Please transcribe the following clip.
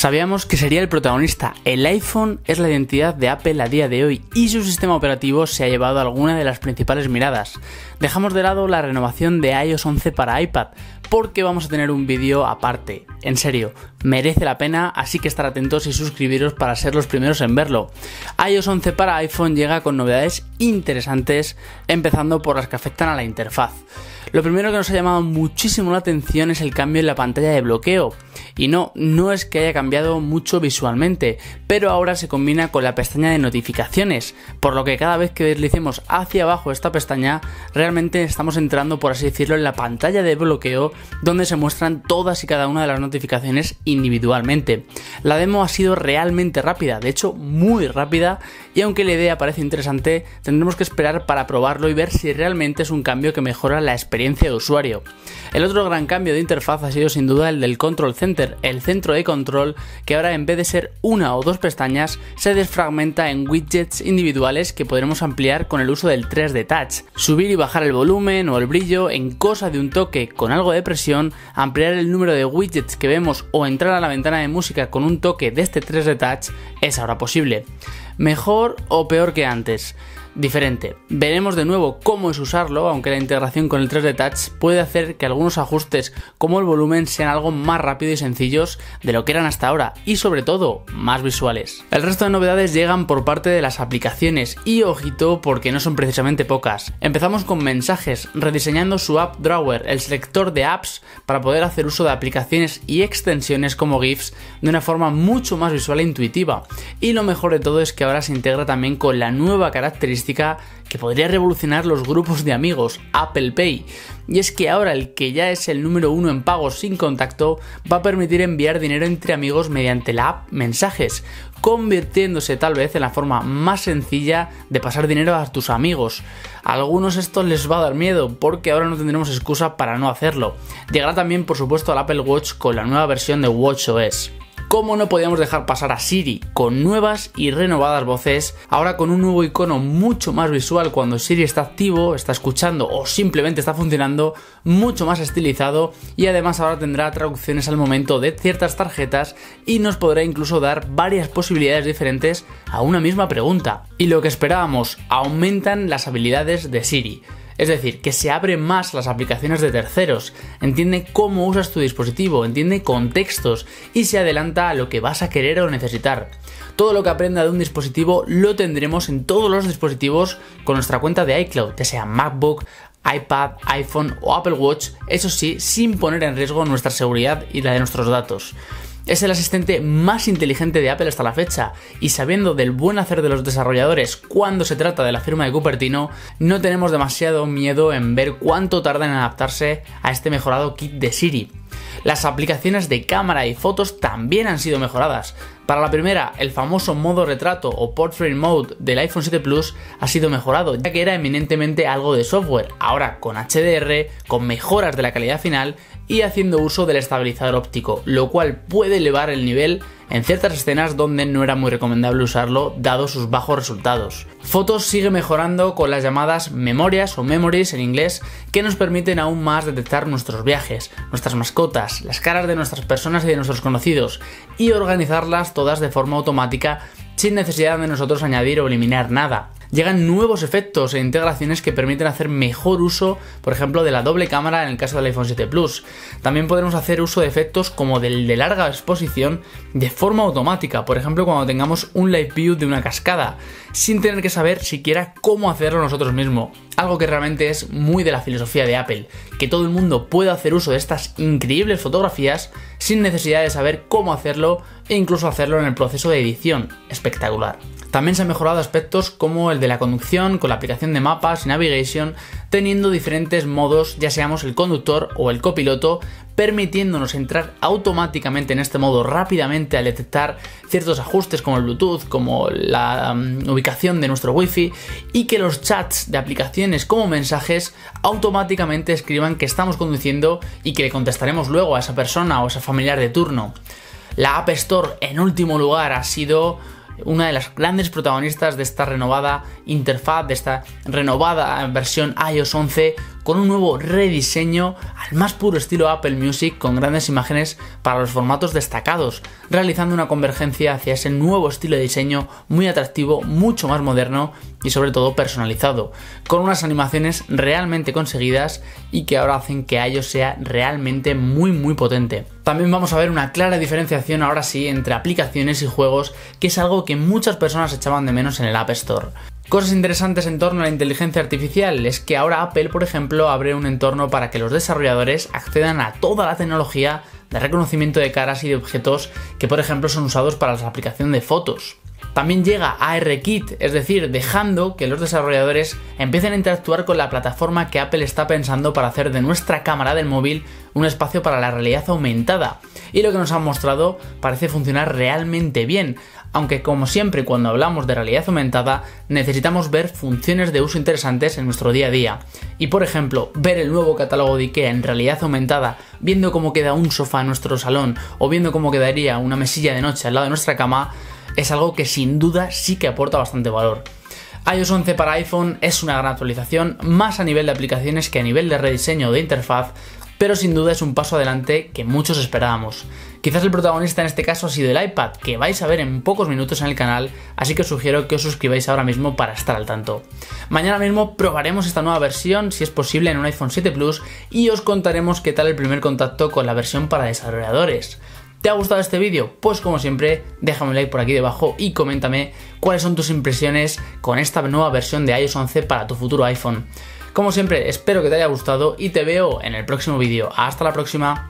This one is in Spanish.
Sabíamos que sería el protagonista. El iPhone es la identidad de Apple a día de hoy y su sistema operativo se ha llevado alguna de las principales miradas. Dejamos de lado la renovación de iOS 11 para iPad porque vamos a tener un vídeo aparte. En serio, merece la pena, así que estar atentos y suscribiros para ser los primeros en verlo. iOS 11 para iPhone llega con novedades interesantes, empezando por las que afectan a la interfaz. Lo primero que nos ha llamado muchísimo la atención es el cambio en la pantalla de bloqueo. Y no es que haya cambiado mucho visualmente, pero ahora se combina con la pestaña de notificaciones, por lo que cada vez que deslicemos hacia abajo esta pestaña, realmente estamos entrando, por así decirlo, en la pantalla de bloqueo, donde se muestran todas y cada una de las notificaciones individualmente. La demo ha sido realmente rápida, de hecho muy rápida, y aunque la idea parece interesante, tendremos que esperar para probarlo y ver si realmente es un cambio que mejora la experiencia de usuario. El otro gran cambio de interfaz ha sido sin duda el del Control Center, el centro de control, que ahora en vez de ser una o dos pestañas, se desfragmenta en widgets individuales que podremos ampliar con el uso del 3D Touch. Subir y bajar el volumen o el brillo en cosa de un toque con algo de presión, ampliar el número de widgets que vemos o entrar a la ventana de música con un toque de este 3D Touch es ahora posible. ¿Mejor o peor que antes? Diferente. Veremos de nuevo cómo es usarlo, aunque la integración con el 3D Touch puede hacer que algunos ajustes como el volumen sean algo más rápido y sencillos de lo que eran hasta ahora y sobre todo más visuales. El resto de novedades llegan por parte de las aplicaciones y ojito porque no son precisamente pocas. Empezamos con mensajes, rediseñando su App Drawer, el selector de apps para poder hacer uso de aplicaciones y extensiones como GIFs de una forma mucho más visual e intuitiva. Y lo mejor de todo es que ahora se integra también con la nueva característica que podría revolucionar los grupos de amigos, Apple Pay. Y es que ahora el que ya es el número 1 en pagos sin contacto va a permitir enviar dinero entre amigos mediante la app Mensajes, convirtiéndose tal vez en la forma más sencilla de pasar dinero a tus amigos. A algunos esto les va a dar miedo porque ahora no tendremos excusa para no hacerlo. Llegará también por supuesto al Apple Watch con la nueva versión de WatchOS. Como no podíamos dejar pasar a Siri con nuevas y renovadas voces, ahora con un nuevo icono mucho más visual cuando Siri está activo, está escuchando o simplemente está funcionando, mucho más estilizado, y además ahora tendrá traducciones al momento de ciertas tarjetas y nos podrá incluso dar varias posibilidades diferentes a una misma pregunta. Y lo que esperábamos, aumentan las habilidades de Siri. Es decir, que se abren más las aplicaciones de terceros, entiende cómo usas tu dispositivo, entiende contextos y se adelanta a lo que vas a querer o necesitar. Todo lo que aprenda de un dispositivo lo tendremos en todos los dispositivos con nuestra cuenta de iCloud, ya sea MacBook, iPad, iPhone o Apple Watch, eso sí, sin poner en riesgo nuestra seguridad y la de nuestros datos. Es el asistente más inteligente de Apple hasta la fecha, y sabiendo del buen hacer de los desarrolladores cuando se trata de la firma de Cupertino, no tenemos demasiado miedo en ver cuánto tardan en adaptarse a este mejorado kit de Siri. Las aplicaciones de cámara y fotos también han sido mejoradas. Para la primera, el famoso modo retrato o Portrait Mode del iPhone 7 Plus ha sido mejorado, ya que era eminentemente algo de software, ahora con HDR, con mejoras de la calidad final y haciendo uso del estabilizador óptico, lo cual puede elevar el nivel en ciertas escenas donde no era muy recomendable usarlo dado sus bajos resultados. Fotos sigue mejorando con las llamadas memorias o memories en inglés, que nos permiten aún más detectar nuestros viajes, nuestras mascotas, las caras de nuestras personas y de nuestros conocidos y organizarlas todas de forma automática sin necesidad de nosotros añadir o eliminar nada. Llegan nuevos efectos e integraciones que permiten hacer mejor uso, por ejemplo, de la doble cámara en el caso del iPhone 7 Plus. También podremos hacer uso de efectos como del de larga exposición de forma automática, por ejemplo, cuando tengamos un live view de una cascada, sin tener que saber siquiera cómo hacerlo nosotros mismos. Algo que realmente es muy de la filosofía de Apple, que todo el mundo pueda hacer uso de estas increíbles fotografías sin necesidad de saber cómo hacerlo e incluso hacerlo en el proceso de edición. Espectacular. También se han mejorado aspectos como el de la conducción con la aplicación de mapas y navigation, teniendo diferentes modos, ya seamos el conductor o el copiloto, permitiéndonos entrar automáticamente en este modo rápidamente al detectar ciertos ajustes como el Bluetooth, como la ubicación de nuestro Wi-Fi, y que los chats de aplicaciones como mensajes automáticamente escriban que estamos conduciendo y que le contestaremos luego a esa persona o a ese familiar de turno. La App Store, en último lugar, ha sido una de las grandes protagonistas de esta renovada interfaz, de esta renovada versión iOS 11, con un nuevo rediseño al más puro estilo Apple Music, con grandes imágenes para los formatos destacados, realizando una convergencia hacia ese nuevo estilo de diseño muy atractivo, mucho más moderno y sobre todo personalizado, con unas animaciones realmente conseguidas y que ahora hacen que iOS sea realmente muy potente. También vamos a ver una clara diferenciación ahora sí entre aplicaciones y juegos, que es algo que muchas personas echaban de menos en el App Store. Cosas interesantes en torno a la inteligencia artificial es que ahora Apple, por ejemplo, abre un entorno para que los desarrolladores accedan a toda la tecnología de reconocimiento de caras y de objetos que, por ejemplo, son usados para la aplicación de fotos. También llega ARKit, es decir, dejando que los desarrolladores empiecen a interactuar con la plataforma que Apple está pensando para hacer de nuestra cámara del móvil un espacio para la realidad aumentada. Y lo que nos han mostrado parece funcionar realmente bien, aunque como siempre cuando hablamos de realidad aumentada necesitamos ver funciones de uso interesantes en nuestro día a día. Y por ejemplo, ver el nuevo catálogo de IKEA en realidad aumentada, viendo cómo queda un sofá en nuestro salón o viendo cómo quedaría una mesilla de noche al lado de nuestra cama, es algo que sin duda sí que aporta bastante valor. iOS 11 para iPhone es una gran actualización, más a nivel de aplicaciones que a nivel de rediseño de interfaz, pero sin duda es un paso adelante que muchos esperábamos. Quizás el protagonista en este caso ha sido el iPad, que vais a ver en pocos minutos en el canal, así que os sugiero que os suscribáis ahora mismo para estar al tanto. Mañana mismo probaremos esta nueva versión, si es posible, en un iPhone 7 Plus y os contaremos qué tal el primer contacto con la versión para desarrolladores. ¿Te ha gustado este vídeo? Pues como siempre, déjame un like por aquí debajo y coméntame cuáles son tus impresiones con esta nueva versión de iOS 11 para tu futuro iPhone. Como siempre, espero que te haya gustado y te veo en el próximo vídeo. ¡Hasta la próxima!